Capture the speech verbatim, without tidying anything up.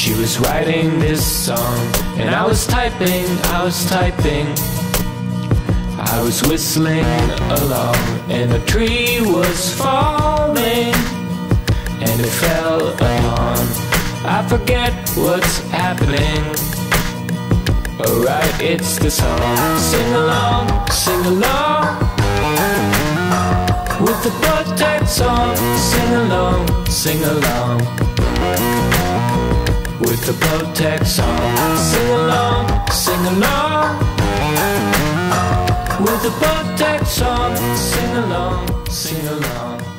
She was writing this song, and I was typing, I was typing. I was whistling along, and a tree was falling, and it fell upon. I forget what's happening. Alright, it's the song. Sing along, sing along with the Protect song. Sing along, sing along with the Protect song. Sing along, sing along with the Protect song. Sing along, sing along.